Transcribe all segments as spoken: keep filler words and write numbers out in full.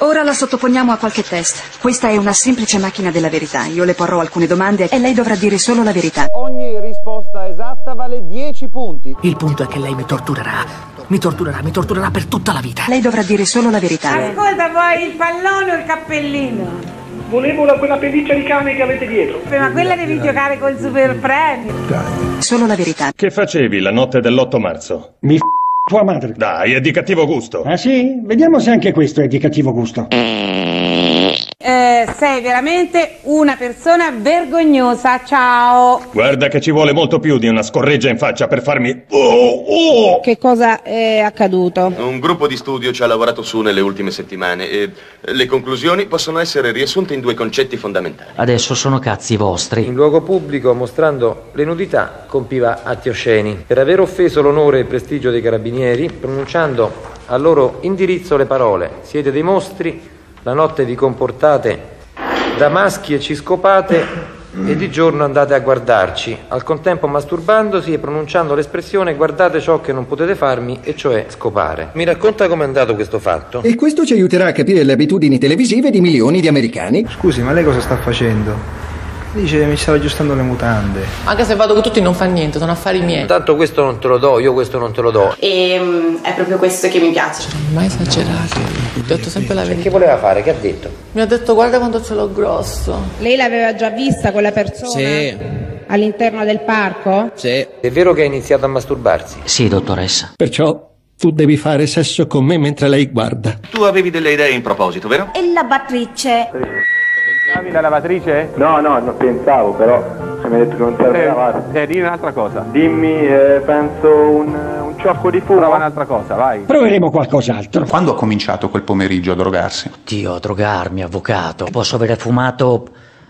Ora la sottoponiamo a qualche test. Questa è una semplice macchina della verità. Io le porrò alcune domande e lei dovrà dire solo la verità. Ogni risposta esatta vale dieci punti. Il punto è che lei mi torturerà. Mi torturerà, mi torturerà per tutta la vita. Lei dovrà dire solo la verità. Ascolta, vuoi il pallone o il cappellino? Volevo la, quella pelliccia di cane che avete dietro. Ma quella devi giocare col super premio. Solo la verità. Che facevi la notte dell'otto marzo? Mi f*** tua madre. Dai, è di cattivo gusto. Ah sì? Vediamo se anche questo è di cattivo gusto. Eh, sei veramente una persona vergognosa, ciao. Guarda che ci vuole molto più di una scorreggia in faccia per farmi... Oh, oh. Che cosa è accaduto? Un gruppo di studio ci ha lavorato su nelle ultime settimane e le conclusioni possono essere riassunte in due concetti fondamentali. Adesso sono cazzi vostri. In luogo pubblico, mostrando le nudità, compiva atti osceni. Per aver offeso l'onore e il prestigio dei carabinieri, pronunciando al loro indirizzo le parole: siete dei mostri, la notte vi comportate da maschi e ci scopate e di giorno andate a guardarci, al contempo masturbandosi e pronunciando l'espressione guardate ciò che non potete farmi, e cioè scopare. Mi racconta com'è andato questo fatto? E questo ci aiuterà a capire le abitudini televisive di milioni di americani. Scusi, ma lei cosa sta facendo? Dice mi stavo aggiustando le mutande. Anche se vado con tutti non fa niente, sono affari miei. Tanto questo non te lo do, io questo non te lo do. E um, è proprio questo che mi piace. Non ho mai esagerato. Ho detto sempre la verità. Che voleva fare? Che ha detto? Mi ha detto guarda quanto ce l'ho grosso. Lei l'aveva già vista quella persona? Sì. All'interno del parco? Sì. È vero che ha iniziato a masturbarsi? Sì, dottoressa. Perciò tu devi fare sesso con me mentre lei guarda. Tu avevi delle idee in proposito, vero? E la lavatrice? Pensavi la lavatrice? No, no, non pensavo, però se mi hai detto che non serve eh, lavare. Eh, dimmi un'altra cosa. Dimmi, eh, penso un, un ciocco di fumo. Prova un'altra cosa, vai. Proveremo qualcos'altro. Quando ha cominciato quel pomeriggio a drogarsi? Dio, a drogarmi, avvocato. Posso avere fumato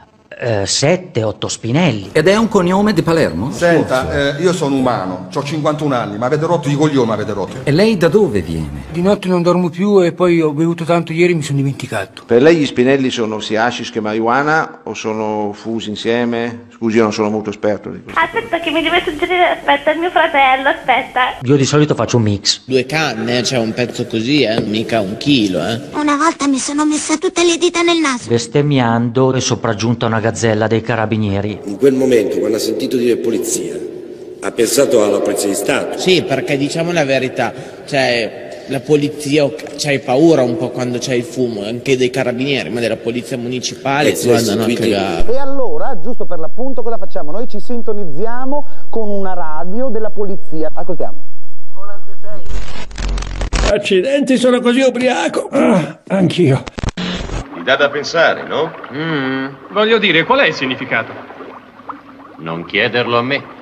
eh, sette, otto spinelli. Ed è un cognome di Palermo? Senta, eh, io sono umano, ho cinquantuno anni, ma avete rotto i coglioni, ma avete rotto. E lei da dove viene? Di notte non dormo più e poi ho bevuto tanto ieri e mi sono dimenticato. Per lei gli spinelli sono sia hashish che marijuana o sono fusi insieme? Scusi, io non sono molto esperto di questo. Aspetta che mi deve suggerire, aspetta, il mio fratello, aspetta. Io di solito faccio un mix. Due canne, cioè un pezzo così, eh, mica un chilo, eh. Una volta mi sono messa tutte le dita nel naso. Bestemmiando è sopraggiunta una gazzella dei carabinieri. In quel momento, quando ha sentito dire polizia, ha pensato alla polizia di Stato. Sì, perché diciamo la verità, cioè la polizia, c'hai paura un po' quando c'è il fumo, anche dei carabinieri, ma della polizia municipale Eh, guardano a cagare. E allora, giusto per l'appunto, cosa facciamo? Noi ci sintonizziamo con una radio della polizia. Ascoltiamo. Volante sei. Accidenti, sono così ubriaco. Ah, anch'io. Ti dà da pensare, no? Mm. Voglio dire, qual è il significato? Non chiederlo a me.